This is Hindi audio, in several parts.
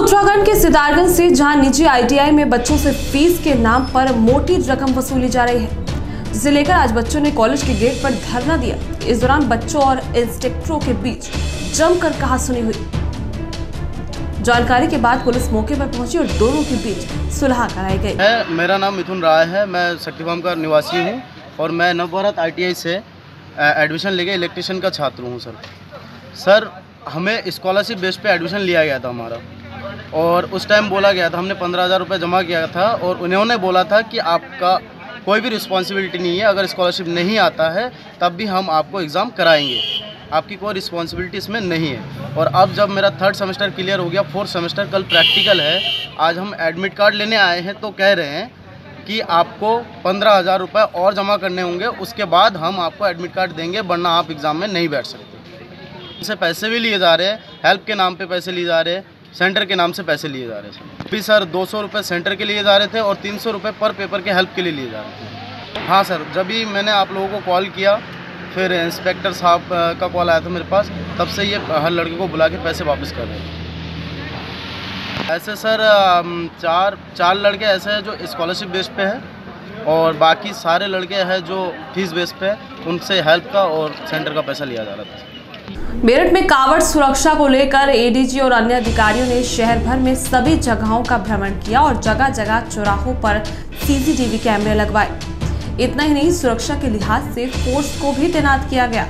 उत्तराखंड के सितारगंज से जहां निजी आईटीआई में बच्चों से फीस के नाम पर मोटी रकम वसूली जा रही है, जिसे लेकर आज बच्चों ने कॉलेज के गेट पर धरना दिया। इस दौरान बच्चों और इंस्ट्रक्टरों के बीच जमकर कहासुनी हुई। जानकारी के बाद पुलिस मौके पर पहुंची और दोनों के बीच सुलह कराई गई। मेरा नाम मिथुन राय है, मैं सट्टीफार्म का निवासी हूँ और मैं नवभारत आईटीआई से एडमिशन लेके इलेक्ट्रिशियन का छात्र हूँ। सर हमें स्कॉलरशिप बेस पे एडमिशन लिया गया था हमारा, और उस टाइम बोला गया था, हमने 15,000 रुपये जमा किया था और उन्होंने बोला था कि आपका कोई भी रिस्पॉन्सिबिलिटी नहीं है, अगर स्कॉलरशिप नहीं आता है तब भी हम आपको एग्ज़ाम कराएंगे, आपकी कोई रिस्पॉन्सिबिलिटी इसमें नहीं है। और अब जब मेरा 3rd सेमेस्टर क्लियर हो गया, 4th सेमेस्टर कल प्रैक्टिकल है, आज हम एडमिट कार्ड लेने आए हैं तो कह रहे हैं कि आपको 15,000 रुपये और जमा करने होंगे, उसके बाद हम आपको एडमिट कार्ड देंगे, वरना आप एग्ज़ाम में नहीं बैठ सकते। इनसे पैसे भी लिए जा रहे हैं, हेल्प के नाम पे पैसे लिए जा रहे हैं, सेंटर के नाम से पैसे लिए जा रहे हैं। अभी सर 200 रुपये सेंटर के लिए जा रहे थे और 300 रुपये पर पेपर के हेल्प के लिए जा रहे थे। हाँ सर, जब भी मैंने आप लोगों को कॉल किया, फिर इंस्पेक्टर साहब का कॉल आया था मेरे पास, तब से ये हर लड़के को बुला के पैसे वापस कर रहे हैं। ऐसे सर चार लड़के ऐसे हैं जो स्कॉलरशिप बेस पे है और बाकी सारे लड़के हैं जो फीस बेस पे है, उनसे हेल्प का और सेंटर का पैसा लिया जा रहा था। मेरठ में कांवड़ सुरक्षा को लेकर एडीजी और अन्य अधिकारियों ने शहर भर में सभी जगहों का भ्रमण किया और जगह जगह चौराहों पर सीसीटीवी कैमरे लगवाए। इतना ही नहीं, सुरक्षा के लिहाज से फोर्स को भी तैनात किया गया।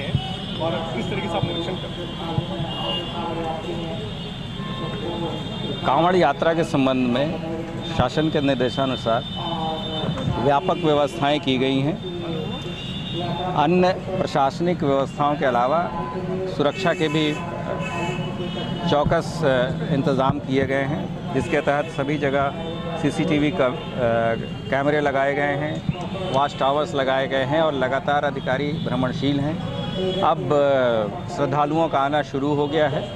कांवड़ यात्रा के संबंध में शासन के निर्देशानुसार व्यापक व्यवस्थाएं की गई हैं। अन्य प्रशासनिक व्यवस्थाओं के अलावा सुरक्षा के भी चौकस इंतज़ाम किए गए हैं, जिसके तहत सभी जगह सीसीटीवी का कैमरे लगाए गए हैं, वॉच टावर्स लगाए गए हैं और लगातार अधिकारी भ्रमणशील हैं। अब श्रद्धालुओं का आना शुरू हो गया है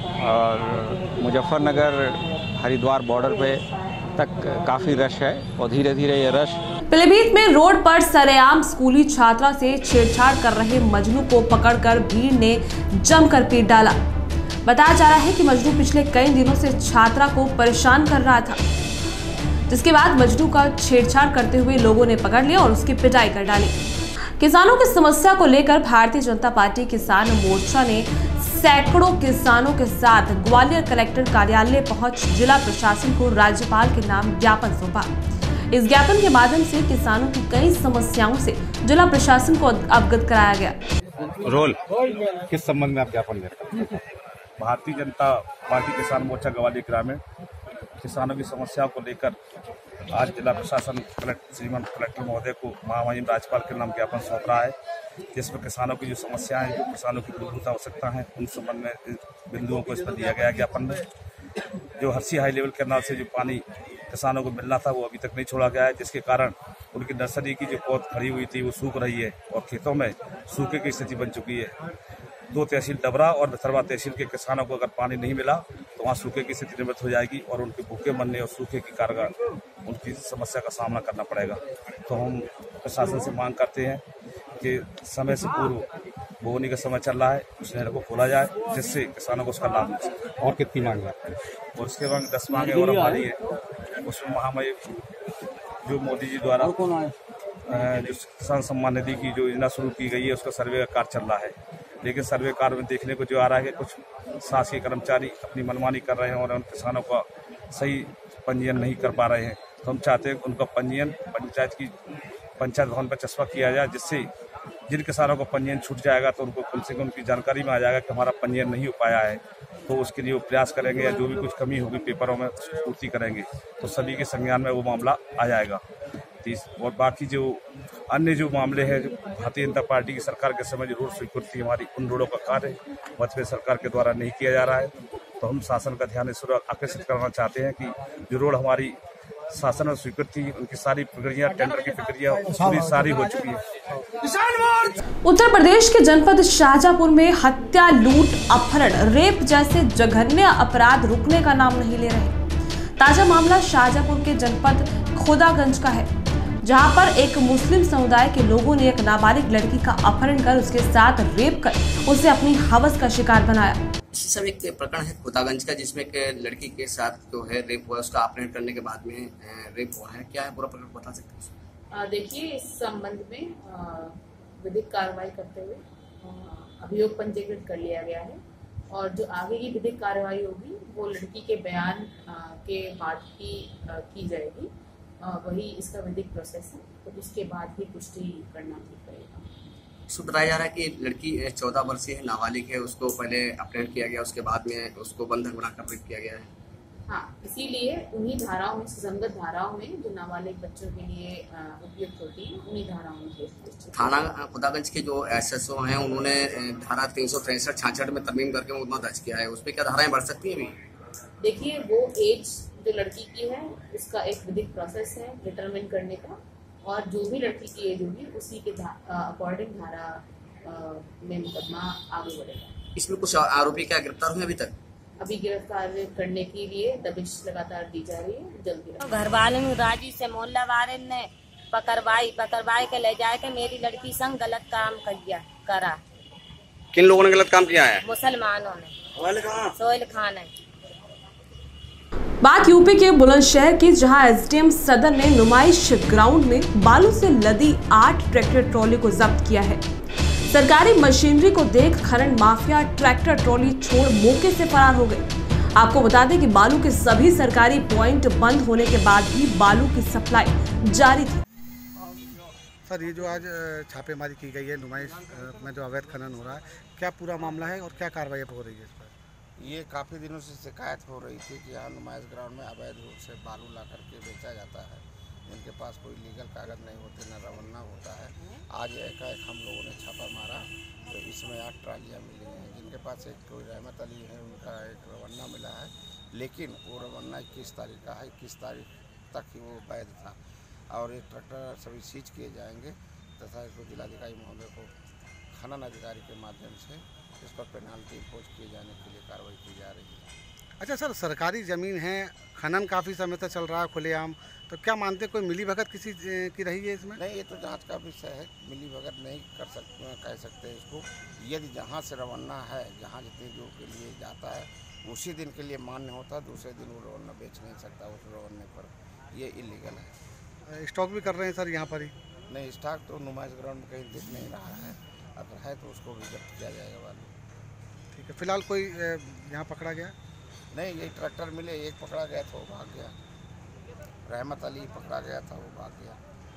और मुजफ्फरनगर हरिद्वार बॉर्डर पे तक काफ़ी रश है और धीरे धीरे ये रश। पीलीभीत में रोड पर सरेआम स्कूली छात्रा से छेड़छाड़ कर रहे मजनू को पकड़कर भीड़ ने जमकर पीट डाला। बताया जा रहा है कि मजनू पिछले कई दिनों से छात्रा को परेशान कर रहा था, जिसके बाद मजनू का छेड़छाड़ करते हुए लोगों ने पकड़ लिया और उसकी पिटाई कर डाली। किसानों की समस्या को लेकर भारतीय जनता पार्टी किसान मोर्चा ने सैकड़ों किसानों के साथ ग्वालियर कलेक्टर कार्यालय पहुंच जिला प्रशासन को राज्यपाल के नाम ज्ञापन सौंपा। इस ज्ञापन के माध्यम से किसानों की कई समस्याओं से जिला प्रशासन को अवगत कराया गया। रोल किस संबंध में आप ज्ञापन देते हैं? भारतीय जनता पार्टी किसान मोर्चा ग्वालियर ग्रामीण किसानों की समस्याओं को लेकर आज जिला प्रशासन श्रीमान कलेक्टर महोदय को महामहिम राज्यपाल के नाम ज्ञापन सौंप रहा है, जिसमें किसानों की जो समस्याएं हैं, जो किसानों की मूलभूत आवश्यकता है, उन संबंध में बिंदुओं को इस पर दिया गया ज्ञापन में। जो हरसी हाई लेवल कैनाल से जो पानी किसानों को मिलना था वो अभी तक नहीं छोड़ा गया है, जिसके कारण उनकी नर्सरी की जो पौध खड़ी हुई थी वो सूख रही है और खेतों में सूखे की स्थिति बन चुकी है। 2 तहसील डबरा और नथरवा तहसील के किसानों को अगर पानी नहीं मिला तो वहाँ सूखे की स्थिति निर्मित हो जाएगी और उनके भूखे मरने और सूखे के कारण उनकी समस्या का सामना करना पड़ेगा। तो हम प्रशासन से मांग करते हैं कि समय से पूर्व बोवनी का समय चल रहा है, उस नहर को खोला जाए जिससे किसानों को उसका लाभ मिल सके। और कितनी मांग है? और उसके बाद 10 मांगे और हमारी है। उसमें महामहिम जो मोदी जी द्वारा जो किसान सम्मान निधि की जो योजना शुरू की गई है, उसका सर्वे का कार्य चल रहा है, लेकिन सर्वे कार्य में देखने को जो आ रहा है कि कुछ शासकीय कर्मचारी अपनी मनमानी कर रहे हैं और उन किसानों का सही पंजीयन नहीं कर पा रहे हैं। तो हम चाहते हैं कि उनका पंजीयन पंचायत भवन पर चस्पा किया जाए, जिससे जिन किसानों का पंजीयन छूट जाएगा तो उनको कम से कम उनकी जानकारी में आ जाएगा कि हमारा पंजीयन नहीं हो पाया है, तो उसके लिए वो प्रयास करेंगे या जो भी कुछ कमी होगी पेपरों में उसकी पूर्ति करेंगे, तो सभी के संज्ञान में वो मामला आ जाएगा। और बाकी जो अन्य जो मामले हैं, जो भारतीय जनता पार्टी की सरकार के समय जो रोड स्वीकृति हमारी, उन रोडों का कार्य मध्य सरकार के द्वारा नहीं किया जा रहा है, तो हम शासन का ध्यान इस ओर आकर्षित करना चाहते हैं कि जो रोड हमारी शासन में स्वीकृति, उनकी सारी प्रक्रिया, टेंडर की प्रक्रिया पूरी सारी हो चुकी है। उत्तर प्रदेश के जनपद शाहजहांपुर में हत्या, लूट, अपहरण, रेप जैसे जघन्य अपराध रुकने का नाम नहीं ले रहे। ताजा मामला शाहजहांपुर के जनपद खोदागंज का है, जहां पर एक मुस्लिम समुदाय के लोगों ने एक नाबालिग लड़की का अपहरण कर उसके साथ रेप कर उसे अपनी हवस का शिकार बनाया। सब एक प्रकरण है खुदागंज का, जिसमें एक लड़की के साथ जो है रेप हुआ, उसका अपहरण करने के बाद में रेप हुआ है। क्या है पूरा प्रकरण, बता सकते हैं? देखिए, इस संबंध में विधिक कार्रवाई करते हुए अभियोग पंजीकृत कर लिया गया है और जो आगे की विधिक कार्रवाई होगी वो लड़की के बयान के बाद की जाएगी। वही इसका विधिक प्रोसेस है, तो उसके बाद ही पुष्टि करना ठीक रहेगा। इसको बताया जा रहा है कि लड़की 14 वर्षीय है, नाबालिग है, उसको पहले अपहरण किया गया, उसके बाद में उसको बंधक बनाकर रेप किया गया है। हाँ, इसीलिए उन्हीं धाराओं में, सुसंगत धाराओं में जो नाबालिग बच्चों के लिए उपयुक्त होती है, उन्हीं धाराओं में थाना खुदागंज के जो SSO हैं उन्होंने धारा 363-66 में तरमीम करके मुकदमा दर्ज किया है। उस पर क्या धाराएं बढ़ सकती हैं अभी? देखिए, वो एज जो लड़की की है उसका एक विधिक प्रोसेस है डिटरमिन करने का, और जो भी लड़की की एज होगी उसी के अकॉर्डिंग धारा में मुकदमा आगे बढ़ेगा। इसमें कुछ आरोपी क्या गिरफ्तार हुए अभी तक? अभी गिरफ्तार करने के लिए दबिश लगातार दी जा रही है, जल्दी। घर वाले राजी से मोहल्ला वाले ने पकड़वाई के ले जाए के मेरी लड़की संग गलत काम करा। किन लोगों ने गलत काम किया है? मुसलमानों ने। सोहेल खान है। बात यूपी के बुलंदशहर की, जहां एसडीएम सदर ने नुमाइश ग्राउंड में बालू से लदी 8 ट्रैक्टर ट्रॉली को जब्त किया है। सरकारी मशीनरी को देख खनन माफिया ट्रैक्टर ट्रॉली छोड़ मौके से फरार हो गए। आपको बता दें कि बालू के सभी सरकारी पॉइंट बंद होने के बाद भी बालू की सप्लाई जारी थी। सर, ये जो आज छापेमारी की गई है नुमाइश में जो अवैध खनन हो रहा है, क्या पूरा मामला है और क्या कार्रवाई हो रही है इस पर? ये काफ़ी दिनों से शिकायत हो रही थी कि यहाँ नुमाइश ग्राउंड में अवैध रूप से बालू ला करके बेचा जाता है। इनके पास कोई लीगल कागज़ नहीं होते, न रवाना होता है। आज एकाएक हम लोगों ने छापा मारा तो इसमें 8 ट्रालियाँ मिली हैं, जिनके पास एक कोई रहमत अली है, उनका एक रवाना मिला है, लेकिन वो रवाना 21 तारीख का है। 21 तारीख तक ही वो वैध था और ये ट्रैक्टर सभी सीज किए जाएंगे तथा इसको जिलाधिकारी महोदय को खनन अधिकारी के माध्यम से इस पर पेनाल्टी इम्पोज किए जाने के लिए कार्रवाई की जा रही है। अच्छा सर, सरकारी ज़मीन है, खनन काफ़ी समय तक चल रहा है खुलेआम, तो क्या मानते कोई मिली भगत किसी की रही है इसमें? नहीं, ये तो जांच का विषय है, मिली भगत नहीं कह सकते इसको। यदि जहाँ से रवाना है, जहाँ जितनी दूर के लिए जाता है उसी दिन के लिए मान्य होता है, दूसरे दिन वो रवाना बेच नहीं सकता उस रवाने पर, ये इलीगल है। स्टॉक भी कर रहे हैं सर यहाँ पर ही? नहीं, स्टॉक तो नुमाइश ग्राउंड में कहीं दिख नहीं रहा है, अगर है तो उसको भी जब्त किया जाएगा बालू। ठीक है, फिलहाल कोई यहाँ पकड़ा गया? नहीं, ये ट्रैक्टर मिले, एक पकड़ा गया था वो भाग गया, रहमत अली पकड़ा गया था वो भाग गया।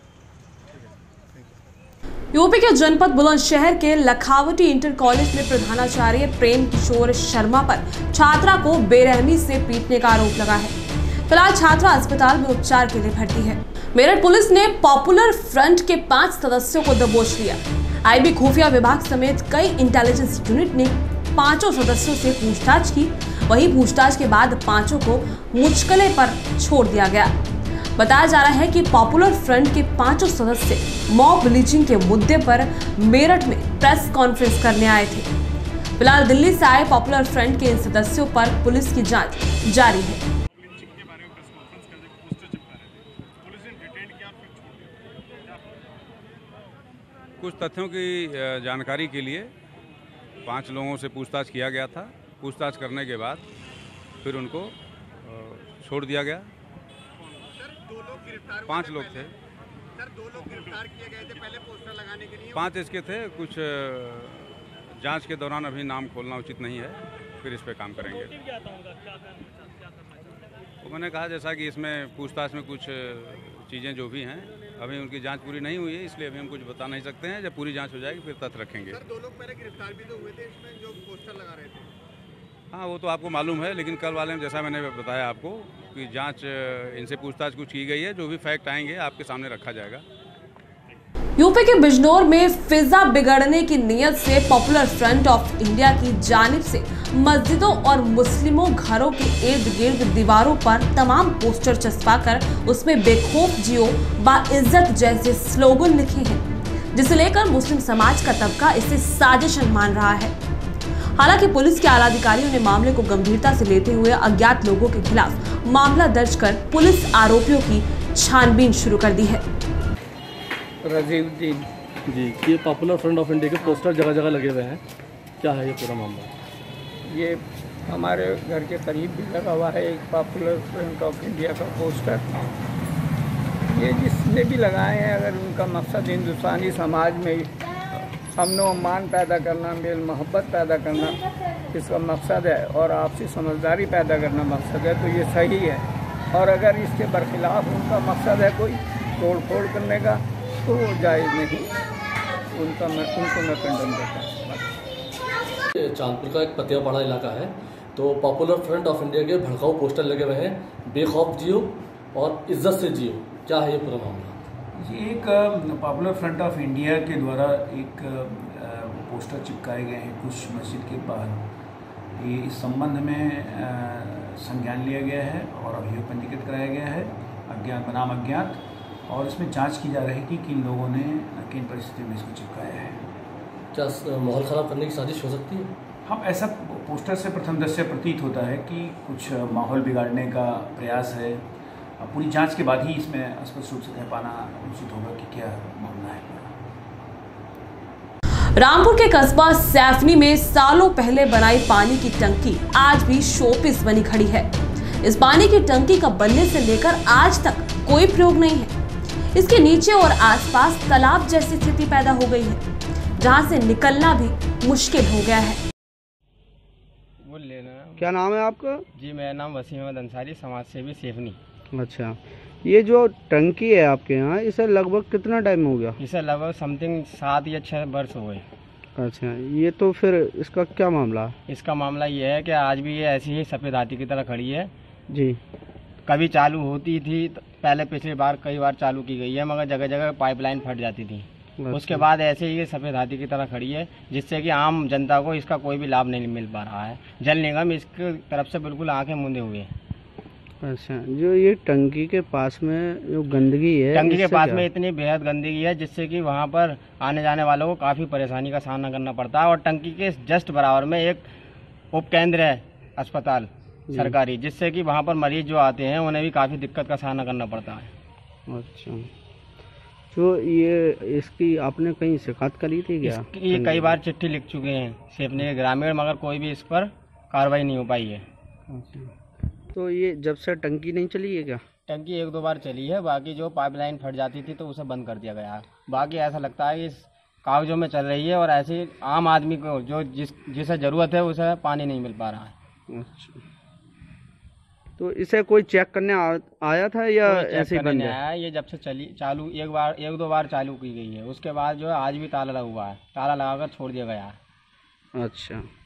यूपी के जनपद बुलंदशहर के लखावटी इंटर कॉलेज में प्रधानाचार्य प्रेम किशोर शर्मा पर छात्रा को बेरहमी से पीटने का आरोप लगा है। फिलहाल छात्रा अस्पताल में उपचार के लिए भर्ती है। मेरठ पुलिस ने पॉपुलर फ्रंट के 5 सदस्यों को दबोच लिया। आईबी खुफिया विभाग समेत कई इंटेलिजेंस यूनिट ने 5 सदस्यों से पूछताछ की। वहीं पूछताछ के बाद 5 को मुश्किलें पर छोड़ दिया गया। बताया जा रहा है कि पॉपुलर फ्रंट के 5 सदस्य मॉब लिंचिंग के मुद्दे पर मेरठ में प्रेस कॉन्फ्रेंस करने आए थे। फिलहाल दिल्ली से आए पॉपुलर फ्रंट के इन सदस्यों पर पुलिस की जांच जारी है। कुछ तथ्यों की जानकारी के लिए 5 लोगों से पूछताछ किया गया था। पूछताछ करने के बाद फिर उनको छोड़ दिया गया। 5 लोग थे। सर, 2 लोग गिरफ्तार किए गए थे पहले पोस्टर लगाने के लिए। 5 इसके थे। कुछ जांच के दौरान अभी नाम खोलना उचित नहीं है, फिर इस पे काम करेंगे। तो मैंने कहा जैसा कि इसमें पूछताछ में कुछ चीज़ें जो भी हैं अभी उनकी जांच पूरी नहीं हुई है, इसलिए अभी हम कुछ बता नहीं सकते हैं। जब पूरी जांच हो जाएगी फिर तथ्य रखेंगे। सर, 2 लोग पहले गिरफ्तार भी तो हुए थे इसमें जो पोस्टर लगा रहे थे। हाँ, वो तो आपको मालूम है, लेकिन कल वाले में जैसा मैंने बताया आपको कि जांच इनसे पूछताछ कुछ की गई है। जो भी फैक्ट आएंगे आपके सामने रखा जाएगा। यूपी के बिजनौर में फिजा बिगड़ने की नीयत से पॉपुलर फ्रंट ऑफ इंडिया की जानिब से मस्जिदों और मुस्लिमों घरों के इर्द गिर्द दीवारों पर तमाम पोस्टर चस्पाकर उसमें बेखौफ जियो बाइज्जत जैसे स्लोगन लिखे हैं, जिसे लेकर मुस्लिम समाज का तबका इसे साजिश मान रहा है। हालांकि पुलिस के आला अधिकारियों ने मामले को गंभीरता से लेते हुए अज्ञात लोगों के खिलाफ मामला दर्ज कर पुलिस आरोपियों की छानबीन शुरू कर दी है। रजीउद्दीन जी, ये पॉपुलर फ्रंट ऑफ इंडिया के पोस्टर जगह जगह लगे हुए हैं, क्या है ये पूरा मामला? ये हमारे घर के करीब भी लगा हुआ है एक पॉपुलर फ्रंट ऑफ इंडिया का पोस्टर। ये जिसने भी लगाए हैं, अगर उनका मकसद हिंदुस्तानी समाज में अमन व अमान पैदा करना, मेल मोहब्बत पैदा करना इसका मकसद है और आपसी समझदारी पैदा करना मकसद है, तो ये सही है। और अगर इसके बरखिलाफ़ उनका मकसद है कोई तोड़ फोड़ करने का, तो वो जायज़ नहीं, उनको मैं कंडम करता हूँ। चांदपुर का एक पतियापाड़ा इलाका है, तो पॉपुलर फ्रंट ऑफ इंडिया के भड़काऊ पोस्टर लगे हुए हैं, बेखौफ जियो और इज्जत से जियो। क्या है ये पूरा मामला? ये एक पॉपुलर फ्रंट ऑफ इंडिया के द्वारा एक पोस्टर चिपकाए गए हैं कुछ मस्जिद के बाहर। ये इस संबंध में संज्ञान लिया गया है और अभियोग पंजीकृत कराया गया है अज्ञात बनाम अज्ञात, और इसमें जांच की जा रही है कि किन लोगों ने किन परिस्थितियों में इसको चिपकाया है। क्या माहौल ख़राब करने की साजिश हो सकती है? हाँ, ऐसा पोस्टर से प्रथम दृष्टया प्रतीत होता है कि कुछ माहौल बिगाड़ने का प्रयास है। अब पूरी जांच के बाद ही इसमें स्पष्ट रूप से कह पाना उचित होगा कि क्या मामला है। रामपुर के कस्बा सैफनी में सालों पहले बनाई पानी की टंकी आज भी शोपीस बनी खड़ी है। इस पानी की टंकी का बनने से लेकर आज तक कोई प्रयोग नहीं है। इसके नीचे और आसपास तालाब जैसी स्थिति पैदा हो गई है, जहां से निकलना भी मुश्किल हो गया है। क्या नाम है आपका? जी, मेरा नाम वसीम अहमद अंसारी, समाज सेवी सैफनी। अच्छा, ये जो टंकी है आपके यहाँ, इसे लगभग कितना टाइम हो गया? इसे लगभग समथिंग 7 या 6 वर्ष हो गए। अच्छा, ये तो फिर इसका क्या मामला? इसका मामला ये है कि आज भी ये ऐसी ही सफ़ेद हाथी की तरह खड़ी है जी। कभी चालू होती थी, पहले पिछली बार कई बार चालू की गई है, मगर जगह जगह पाइपलाइन फट जाती थी। अच्छा। उसके बाद ऐसे ही ये सफ़ेद हाथी की तरह खड़ी है, जिससे कि आम जनता को इसका कोई भी लाभ नहीं मिल पा रहा है। जल निगम इसकी तरफ से बिल्कुल आंखें मूंदे हुए हैं। अच्छा, जो ये टंकी के पास में जो गंदगी है, टंकी के पास में इतनी बेहद गंदगी है जिससे कि वहाँ पर आने जाने वालों को काफ़ी परेशानी का सामना करना पड़ता है। और टंकी के जस्ट बराबर में एक उपकेंद्र है अस्पताल सरकारी, जिससे कि वहाँ पर मरीज जो आते हैं उन्हें भी काफ़ी दिक्कत का सामना करना पड़ता है। अच्छा, तो ये इसकी आपने कहीं शिकायत करी थी क्या? ये कई बार चिट्ठी लिख चुके हैं सैफनी के ग्रामीण, मगर कोई भी इस पर कार्रवाई नहीं हो पाई है। तो ये जब से टंकी नहीं चली है क्या? टंकी 1-2 बार चली है, बाकी जो पाइपलाइन फट जाती थी तो उसे बंद कर दिया गया है। बाकी ऐसा लगता है कि इस कागजों में चल रही है और ऐसे आम आदमी को जो जिसे ज़रूरत है उसे पानी नहीं मिल पा रहा है। अच्छा, तो इसे कोई चेक करने आया था या ऐसे ही बंद है? ये जब से चालू 1-2 बार चालू की गई है, उसके बाद जो है आज भी ताला लगा हुआ है, ताला लगाकर छोड़ दिया गया है। अच्छा।